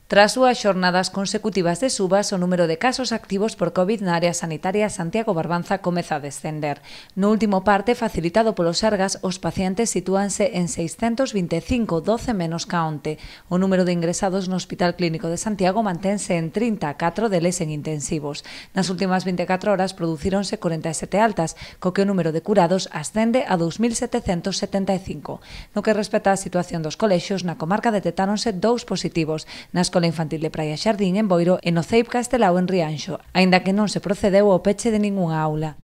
Tras 2 xornadas consecutivas de subas, o número de casos activos por COVID na área sanitaria Santiago Barbanza comeza a descender. No último parte, facilitado polo Sergas, os pacientes sitúanse en 625, 12 menos ca onte. O número de ingresados no Hospital Clínico de Santiago mantense en 30, 4 deles en intensivos. Nas últimas 24 horas producíronse 47 altas, co que o número de curados ascende a 2.775. No que respecta á situación dos colexios, na comarca detetáronse 2 positivos, na Escola Infantil de Praia Xardín en Boiro e no CEIP Castelao en Rianxo, aínda que non se procedeu ao peche de ningunha aula.